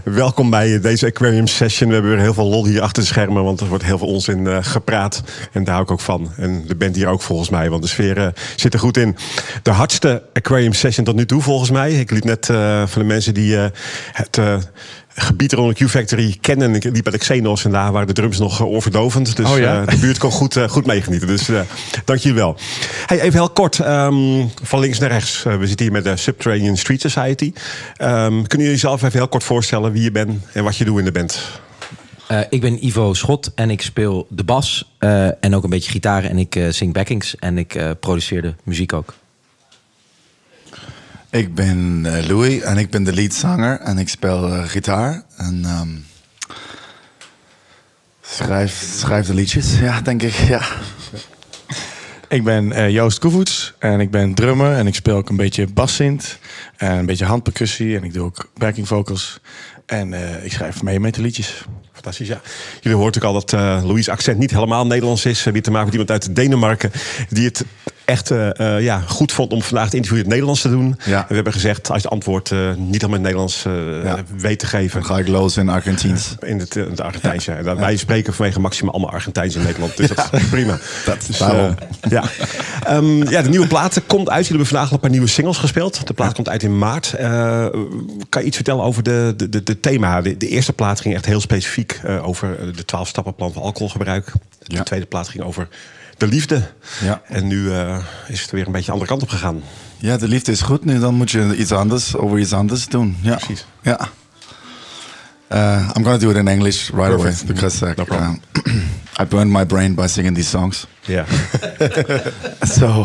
Welkom bij deze Aquarium Session. We hebben weer heel veel lol hier achter de schermen, want er wordt heel veel onzin gepraat. En daar hou ik ook van. En de band hier ook volgens mij, want de sfeer zit er goed in. De hardste Aquarium Session tot nu toe volgens mij. Ik liep net van de mensen die het gebied rond de Q-Factory kennen. Ik liep bij de Xenos en daar waren de drums nog oorverdovend. Dus de buurt kon goed meegenieten. Dus dank jullie wel. Hey, even heel kort, van links naar rechts. We zitten hier met de Subterranean Street Society. Kunnen jullie jezelf even heel kort voorstellen wie je bent en wat je doet in de band? Ik ben Ivo Schot en ik speel de bas en ook een beetje gitaar. En ik zing backings en ik produceer de muziek ook. Ik ben Louis en ik ben de leadzanger en ik speel gitaar en schrijf de liedjes, ja, denk ik, ja. Ik ben Joost Koevoets en ik ben drummer en ik speel ook een beetje bassint en een beetje handpercussie en ik doe ook backing vocals en ik schrijf mee met de liedjes. Fantastisch, ja. Jullie hoort ook al dat Louis' accent niet helemaal Nederlands is. Weer te maken met iemand uit Denemarken die het echt goed vond om vandaag het interview in het Nederlands te doen. Ja. En we hebben gezegd, als je het antwoord niet al met het Nederlands weet te geven. Dan ga ik los in Argentiniens. In het Argentijnse. En wij spreken vanwege Maxima allemaal Argentijns in Nederland. Dus dat is prima. Dus, daarom. De nieuwe plaat komt uit. Jullie hebben vandaag al een paar nieuwe singles gespeeld. De plaat komt uit in maart. Kan je iets vertellen over de thema? De eerste plaat ging echt heel specifiek over de 12 stappenplan van alcoholgebruik. De tweede plaat ging over de liefde. Ja. En nu is het weer een beetje de andere kant op gegaan. Ja, de liefde is goed. Nu dan moet je iets anders doen. Ja. Precies. Ja. I'm going to do it in English right away because no problem. I burned my brain by singing these songs. Yeah. So,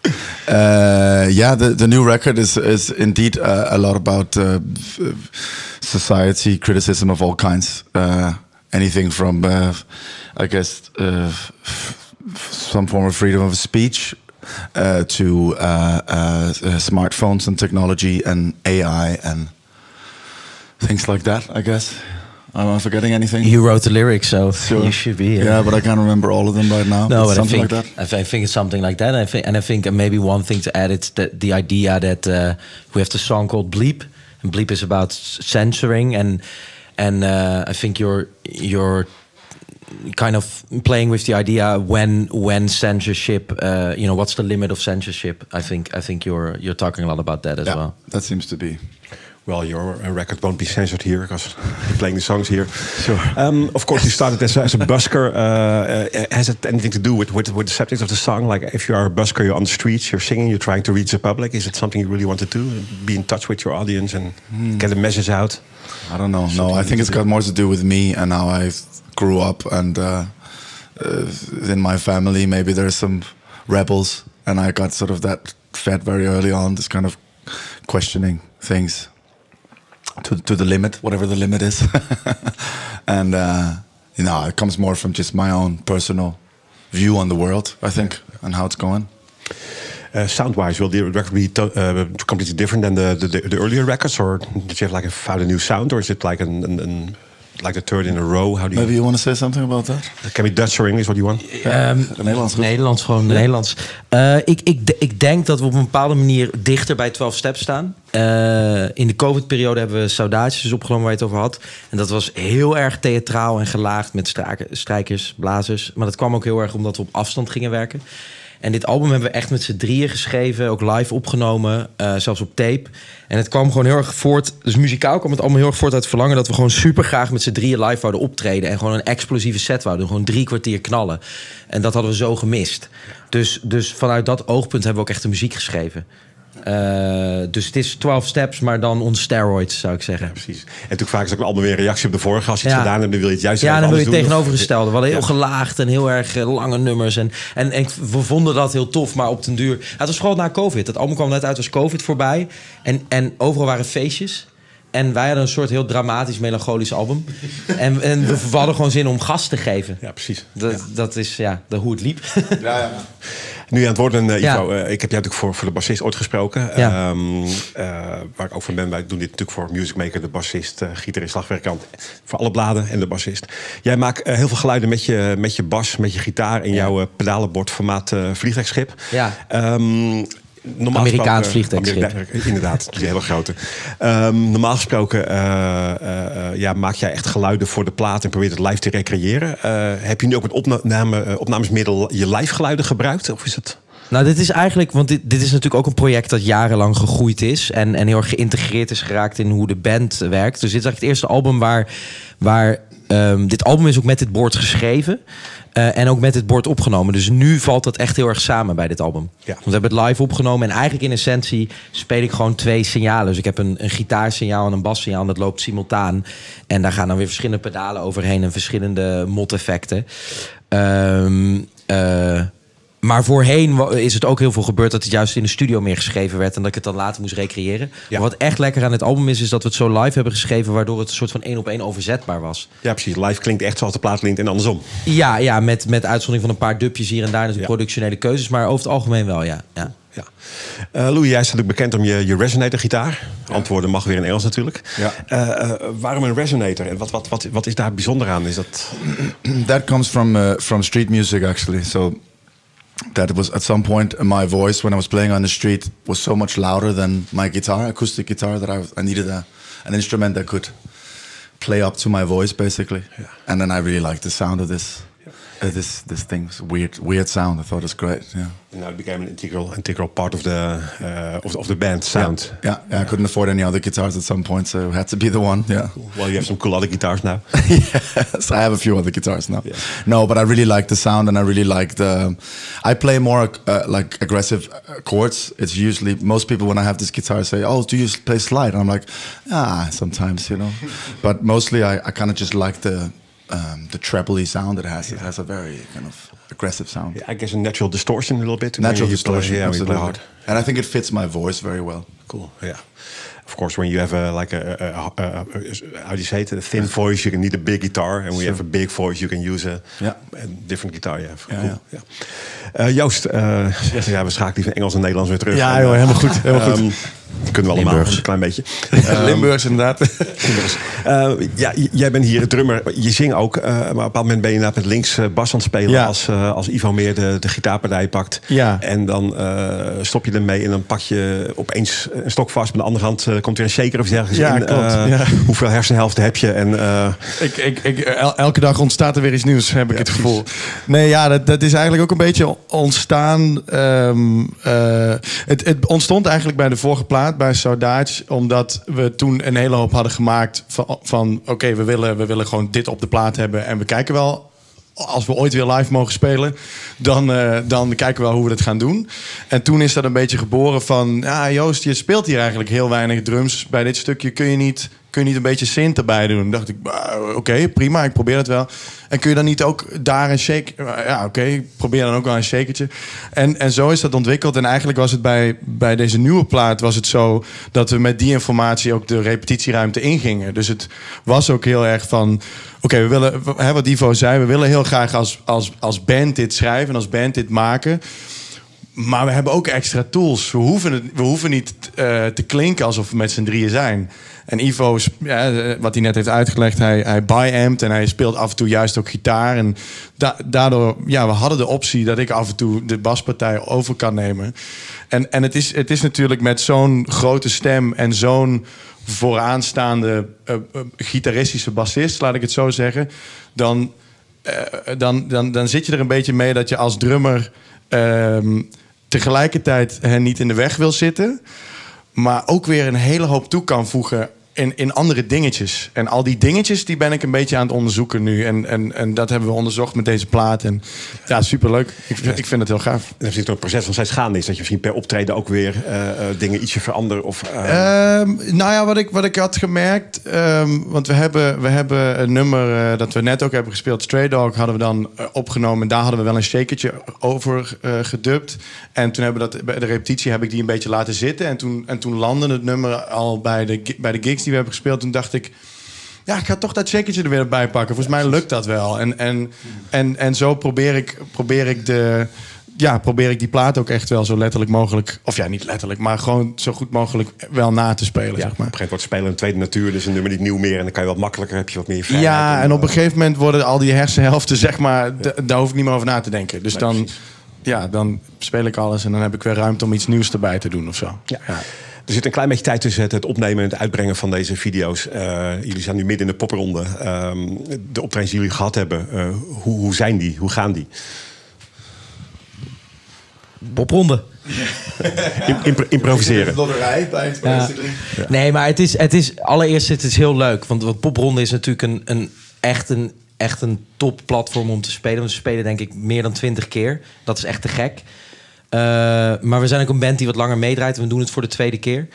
the new record is indeed a lot about society, criticism of all kinds. Anything from, I guess, some form of freedom of speech to smartphones and technology and AI and things like that, I guess. Am I forgetting anything? You wrote the lyrics, so sure. You should be. Yeah, but I can't remember all of them right now. No, but something I think, like that. I think it's something like that. I think maybe one thing to add is that the idea that we have the song called Bleep, and Bleep is about censoring, and I think you're kind of playing with the idea when censorship, what's the limit of censorship? I think you're talking a lot about that as well. That seems to be. Well, your record won't be censored here because you're playing the songs here. Sure. Of course, you started as a busker. Has it anything to do with the subject of the song? Like, if you are a busker, you're on the streets, you're singing, you're trying to reach the public. Is it something you really want to do? Be in touch with your audience and get a message out? I don't know. No, I think it's got more to do with me and how I grew up, and in my family, maybe there's some rebels, and I got sort of that fed very early on. This kind of questioning things. To the limit, whatever the limit is. And, it comes more from just my own personal view on the world, I think, and how it's going. Sound-wise, will the record be completely different than the earlier records? Or did you have found a new sound? Or is it like like the third in a row? How do you... Maybe you want to say something about that? It can be Dutch or English, what do you want? Nederlands. Nederlands, gewoon Nederlands. Ik denk dat we op een bepaalde manier dichter bij 12 Steps staan. In de COVID-periode hebben we Saudages opgenomen waar je het over had. En dat was heel erg theatraal en gelaagd met strijkers, blazers. Maar dat kwam ook heel erg omdat we op afstand gingen werken. En dit album hebben we echt met z'n drieën geschreven, ook live opgenomen, zelfs op tape. En het kwam gewoon heel erg voort, dus muzikaal kwam het allemaal heel erg voort uit het verlangen dat we gewoon super graag met z'n drieën live wouden optreden. En gewoon een explosieve set wouden doen, gewoon 3 kwartier knallen. En dat hadden we zo gemist. Dus vanuit dat oogpunt hebben we ook echt de muziek geschreven. Dus het is 12 Steps, maar dan on steroids, zou ik zeggen. Ja, precies. En toen vaak is ook allemaal weer een reactie op de vorige. Als je het gedaan hebt, dan wil je het juist dan wil je het doen, tegenovergestelde. We hadden heel gelaagd en heel erg lange nummers. En we vonden dat heel tof, maar op den duur... Het was vooral na COVID. Het album kwam net uit als COVID voorbij. En overal waren feestjes. En wij hadden een soort heel dramatisch, melancholisch album. En we hadden gewoon zin om gas te geven. Ja, precies. Dat is hoe het liep. Ja. Nu aan het worden, Ivo. Ik heb jou natuurlijk voor de bassist ooit gesproken. Ja. Waar ik ook van ben. Wij doen dit natuurlijk voor Music Maker, de bassist, gitarist, slagwerkkant. Voor alle bladen en de bassist. Jij maakt heel veel geluiden met je bas, met je gitaar... en jouw pedalenbord formaat vliegtuigschip. Ja. Amerikaans vliegtuigschip. Inderdaad, die hele grote. Normaal gesproken maak jij echt geluiden voor de plaat en probeert het live te recreëren. Heb je nu ook met opnamesmiddel je live geluiden gebruikt? Of is het... Nou, dit is eigenlijk, want dit is natuurlijk ook een project dat jarenlang gegroeid is en heel erg geïntegreerd is geraakt in hoe de band werkt. Dus dit is eigenlijk het eerste album waar dit album is ook met dit board geschreven. En ook met dit board opgenomen. Dus nu valt dat echt heel erg samen bij dit album. Ja. Want we hebben het live opgenomen. En eigenlijk in essentie speel ik gewoon 2 signalen. Dus ik heb een gitaarsignaal en een bassignaal. En dat loopt simultaan. En daar gaan dan weer verschillende pedalen overheen. En verschillende mod-effecten. Maar voorheen is het ook heel veel gebeurd dat het juist in de studio meer geschreven werd en dat ik het dan later moest recreëren. Ja. Maar wat echt lekker aan het album is dat we het zo live hebben geschreven, waardoor het een soort van 1-op-1 overzetbaar was. Ja, precies. Live klinkt echt zoals de plaat klinkt en andersom. Ja, met uitzondering van een paar dubjes hier en daar, dus productionele keuzes, maar over het algemeen wel, ja. Louis, jij staat ook bekend om je Resonator-gitaar. Antwoorden mag weer in Engels natuurlijk. Ja. Waarom een Resonator? En wat is daar bijzonder aan? Is dat... That comes from street music, actually. So that was at some point my voice when I was playing on the street was so much louder than my guitar, acoustic guitar, that I needed an instrument that could play up to my voice, basically. Yeah. And then I really liked the sound of this. This thing's weird sound. I thought it was great. Yeah. And now it became an integral part of the band sound. Yeah. I couldn't afford any other guitars at some point, so it had to be the one. Yeah. Well, you have some cool other guitars now. Yes, I have a few other guitars now. Yeah. No, but I really like the sound, and I really like I play more like aggressive chords. It's usually most people when I have this guitar say, "Oh, do you play slide?" And I'm like, sometimes, you know. But mostly I kind of just like the treble sound it has. It has a very kind of aggressive sound. Yeah, I guess a natural distortion a little bit. Natural distortion, absolutely. Hard. And I think it fits my voice very well. Cool, yeah. Of course, when you have how do you say it? A thin voice, you can need a big guitar. And when you have a big voice, you can use a different guitar. Yeah, cool. Joost, we schakelen die van Engels en Nederlands weer terug. Ja, joh, helemaal goed. Helemaal goed. Kunnen we allemaal een klein beetje. Limburgs inderdaad. Jij bent hier drummer. Je zingt ook. Maar op een bepaald moment ben je inderdaad met links bas aan het spelen. Als Ivo meer de gitaarpartij pakt. Ja. En dan stop je ermee en dan pak je opeens een stok vast. Met de andere hand komt weer een shaker of ergens in. Klopt. Hoeveel hersenhelften heb je? En, elke dag ontstaat er weer iets nieuws, heb ik het gevoel. Nee, dat is eigenlijk ook een beetje ontstaan. Het ontstond eigenlijk bij de vorige plaat, bij Saudade, omdat we toen een hele hoop hadden gemaakt van oké, we willen gewoon dit op de plaat hebben en we kijken wel, als we ooit weer live mogen spelen, dan kijken we wel hoe we dat gaan doen. En toen is dat een beetje geboren van, Joost, je speelt hier eigenlijk heel weinig drums bij dit stukje, kun je niet een beetje synth erbij doen? Dan dacht ik, oké, prima, ik probeer het wel. En kun je dan niet ook daar een shake? Ja, oké, ik probeer dan ook wel een shakertje. En zo is dat ontwikkeld. En eigenlijk was het bij deze nieuwe plaat was het zo dat we met die informatie ook de repetitieruimte ingingen. Dus het was ook heel erg van, oké, we willen, wat Ivo zei, we willen heel graag als band dit schrijven en als band dit maken. Maar we hebben ook extra tools. We hoeven niet te klinken alsof we met z'n drieën zijn. En Ivo, wat hij net heeft uitgelegd, hij bi-ampt en hij speelt af en toe juist ook gitaar. En daardoor, we hadden de optie dat ik af en toe de baspartij over kan nemen. En het is natuurlijk met zo'n grote stem en zo'n vooraanstaande gitaristische bassist, laat ik het zo zeggen, dan zit je er een beetje mee dat je als drummer tegelijkertijd hen niet in de weg wil zitten, maar ook weer een hele hoop toe kan voegen in andere dingetjes. En al die dingetjes, die ben ik een beetje aan het onderzoeken nu. En dat hebben we onderzocht met deze plaat. En ja, superleuk. Ik vind het heel gaaf. En er zit ook een proces van steeds gaande is. Dat je misschien per optreden ook weer dingen ietsje veranderen. Of, wat ik had gemerkt. Want we hebben een nummer dat we net ook hebben gespeeld. Stray Dog hadden we dan opgenomen. En daar hadden we wel een shakertje over gedubt. En toen hebben we dat bij de repetitie heb ik die een beetje laten zitten. En toen landde het nummer al bij de gigs die we hebben gespeeld. Toen dacht ik, ik ga toch dat shakertje er weer bij pakken. Volgens mij lukt dat wel. En zo probeer ik die plaat ook echt wel zo letterlijk mogelijk, of ja, niet letterlijk, maar gewoon zo goed mogelijk wel na te spelen. Ja, zeg maar. Op een gegeven moment wordt spelen een tweede natuur, dus een nummer niet nieuw meer en dan kan je wat makkelijker, heb je wat meer vrijheid. Ja, en op een gegeven moment worden al die hersenhelften, zeg maar, daar hoef ik niet meer over na te denken. Dus ja, dan speel ik alles en dan heb ik weer ruimte om iets nieuws erbij te doen of zo. Ja. Er zit een klein beetje tijd tussen het opnemen en het uitbrengen van deze video's. Jullie zijn nu midden in de popronde. De optredens die jullie gehad hebben, hoe zijn die? Hoe gaan die? Popronde. Improviseren. Lotterij bij Ja. Nee, maar het is allereerst het is heel leuk. Want popronde is natuurlijk echt een top platform om te spelen. Want we spelen denk ik meer dan 20 keer. Dat is echt te gek. Maar we zijn ook een band die wat langer meedraait. We doen het voor de tweede keer.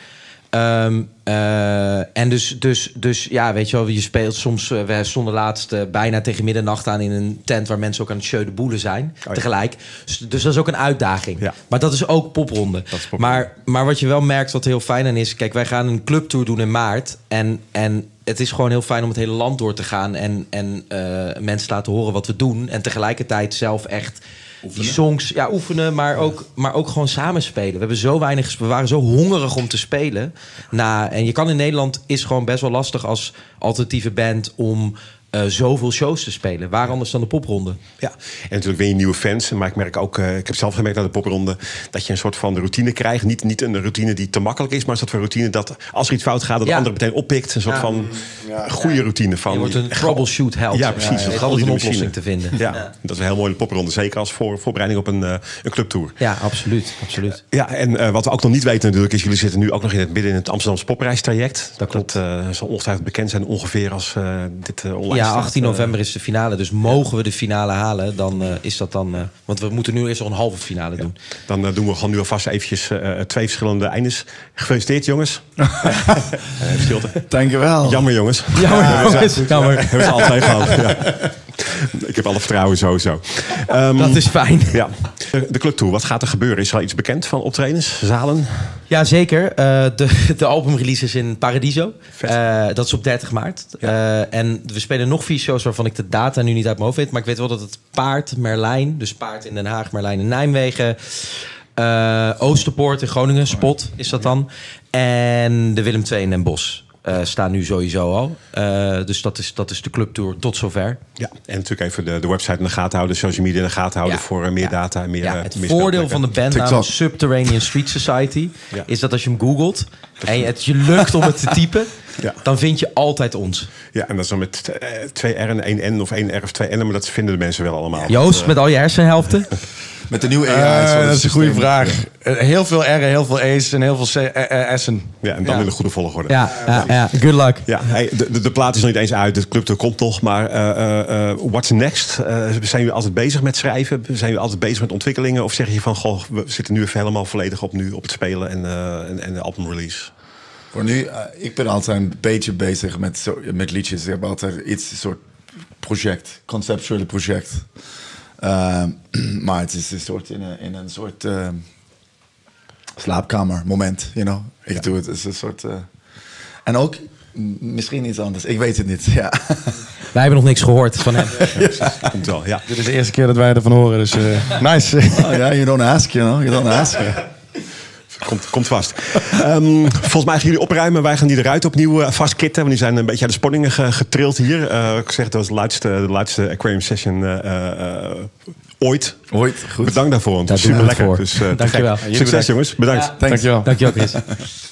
En dus ja, weet je wel, je speelt soms. We stonden laatst bijna tegen middernacht aan in een tent waar mensen ook aan het jeu de boele zijn tegelijk. Dus dat is ook een uitdaging. Ja. Maar dat is ook popronde. Maar wat je wel merkt, wat heel fijn aan is, kijk, wij gaan een clubtour doen in maart en het is gewoon heel fijn om het hele land door te gaan en mensen te laten horen wat we doen en tegelijkertijd zelf echt oefenen. Die songs oefenen, maar ook gewoon samenspelen. We hebben zo weinig, we waren zo hongerig om te spelen. En je kan in Nederland is gewoon best wel lastig als alternatieve band om zoveel shows te spelen. Waar anders dan de popronde? Ja, en natuurlijk win je nieuwe fans. Maar ik merk ook, ik heb zelf gemerkt aan de popronde, dat je een soort van routine krijgt. Niet een routine die te makkelijk is, maar een soort van routine dat als er iets fout gaat, dat de andere meteen oppikt. Een soort van goede routine van. Je wordt een troubleshoot held. Ja, precies. Er is altijd een oplossing te vinden. Ja, dat is een heel mooie popronde. Zeker als voorbereiding op een clubtour. Ja, absoluut. Ja, en wat we ook nog niet weten natuurlijk is, jullie zitten nu ook nog midden in het Amsterdamse popprijstraject. Dat klopt. Dat zal ongetwijfeld bekend zijn ongeveer als dit online. Ja, 18 november is de finale. Dus mogen we de finale halen, dan is dat dan. Want we moeten nu eerst nog een halve finale doen. Dan doen we gewoon nu alvast eventjes 2 verschillende eindes. Gefeliciteerd, jongens. Stilte. Dankjewel. Jammer, jongens. Jammer. Hebben ze altijd gehad. Ja. Ik heb alle vertrouwen sowieso. Dat is fijn. Ja. De clubtour, wat gaat er gebeuren? Is er al iets bekend van optredens, zalen? Ja, zeker. De albumrelease is in Paradiso. Dat is op 30 maart. En we spelen nog 4 shows waarvan ik de data nu niet uit mijn hoofd weet. Maar ik weet wel dat het Paard, Merlijn, dus Paard in Den Haag, Merlijn in Nijmegen, Oosterpoort in Groningen, Spot is dat dan. En de Willem II in Den Bosch. Staan nu sowieso al. Dus dat is de clubtour tot zover. Ja, en natuurlijk even de website in de gaten houden, social media in de gaten houden voor meer data en meer. Het voordeel van de bandnaam Subterranean Street Society is dat als je hem googelt en het je lukt om het te typen, dan vind je altijd ons. Ja, en dat is dan met 2 R en 1 N of 1 R of 2 N, maar dat vinden de mensen wel allemaal. Joost, met al je hersenhelften? Met de nieuwe AI. Dat is een goede vraag. Heel veel R'en, heel veel E's en heel veel S'en. Ja, en dan in de goede volgorde. Ja. Good luck. Ja, de plaat is nog niet eens uit, de clubtour komt nog, maar what's next? Zijn jullie altijd bezig met schrijven? Zijn jullie altijd bezig met ontwikkelingen? Of zeg je van, goh, we zitten nu even helemaal volledig op het spelen en de albumrelease? Voor nu, ik ben altijd een beetje bezig met liedjes. Ik heb altijd een soort project, conceptuele project. Maar het is een soort in een soort slaapkamer moment, you know. Ik doe het, het is een soort en ook misschien iets anders. Ik weet het niet. Ja. Wij hebben nog niks gehoord van hem. Komt wel. Ja. Dit is de eerste keer dat wij ervan horen, dus nice. Oh, ja, you don't ask, you know. You don't ask. Komt vast. Volgens mij gaan jullie opruimen. Wij gaan die eruit opnieuw vastkitten. Want die zijn een beetje aan de spanningen getrild hier. Ik zeg, dat was de laatste Aquarium Session ooit. Goed. Bedankt daarvoor. Want het is super lekker. Dus, dankjewel. Succes, jongens. Bedankt. Ja, dankjewel, Chris.